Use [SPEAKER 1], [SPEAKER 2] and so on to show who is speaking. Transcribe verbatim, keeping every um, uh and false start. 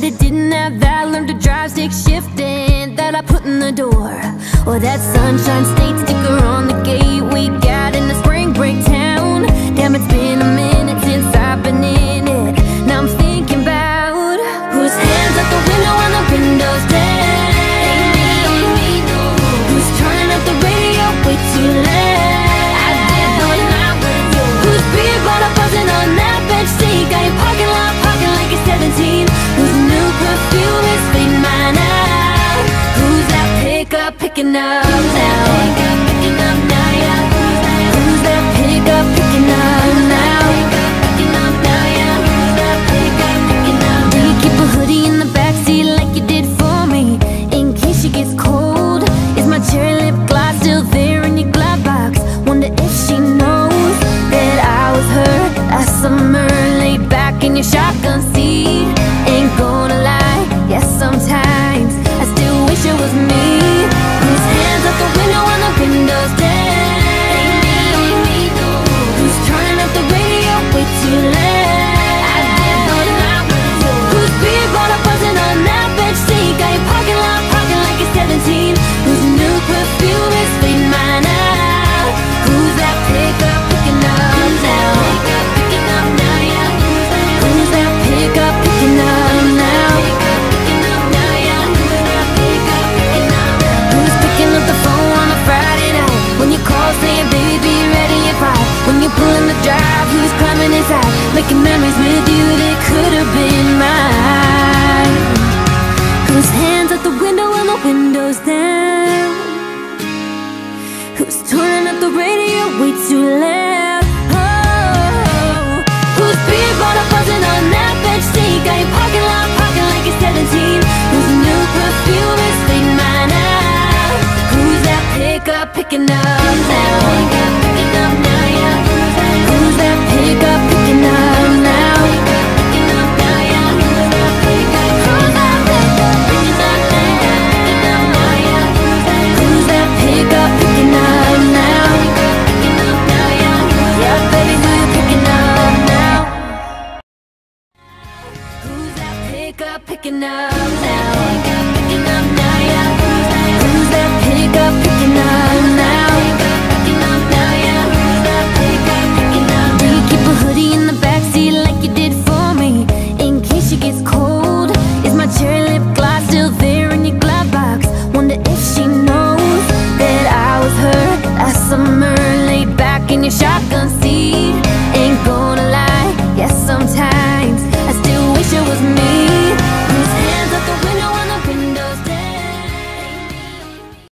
[SPEAKER 1] But it didn't have that learn to drive stick shifting that I put in the door, or that sunshine state sticker on the gate we got in the spring break town. Damn, it's been a minute since I've been in it. Now I'm thinking about whose hands out the window when the window's down. Who's turning up the radio way too loud? I did know not with you. Whose beer bottle buzzing on that bench seat? Got your parking lot parking like you're seventeen. Whose new perfume is fading mine out? Who's that pickup picking up now? Picking up now, yeah. Who's that pickup picking up now? Picking up now, yeah. Who's that pickup picking up? Do you keep a hoodie in the backseat like you did for me, in case she gets cold? Is my cherry lip gloss still there in your glove box? Wonder if she knows that I was her last summer, laid back in your shotgun seat. Ain't gonna lie, yes, sometimes I still wish it was me. Whose hands out the window when the window's down? Who's turning up the radio way too loud? I did know not with you. Whose beer bottle buzzing on that bench seat? Got your parking lot parking like you're seventeen. Whose new perfume is fading mine out? Who's that pickup picking up now? Picking up now, yeah. Who's that pickup picking up now? Picking up now, yeah. Who's that pickup picking up? Who's picking up the phone on a Friday night when you call saying baby be ready at five? When you pull in the drive, who's climbing inside, making memories with you that could have been mine? Whose hands out the window when the window's down? Who's turning up the radio way too loud? Oh, whose beer bottle buzzing on that bench seat? Got your parking lot parking like you're seventeen. Whose new perfume is fading mine out? Who's that pickup picking up now? Picking up now, yeah. Who's that pickup picking up now? Picking up now, yeah. Who's that pickup? Who's that pickup picking up now? Who's that pickup picking up now? Picking up now, yeah. Yeah, baby, who you picking up now? Who's that pickup picking up now? Picking up now, yeah. Who's that pickup picking up now? Picking up now, yeah. Who's that pickup picking up? Do you keep a hoodie in the backseat like you did for me, in case she gets cold? Is my cherry lip gloss still there in your glove box? Wonder if she knows that I was her last summer, laid back in your shotgun seat.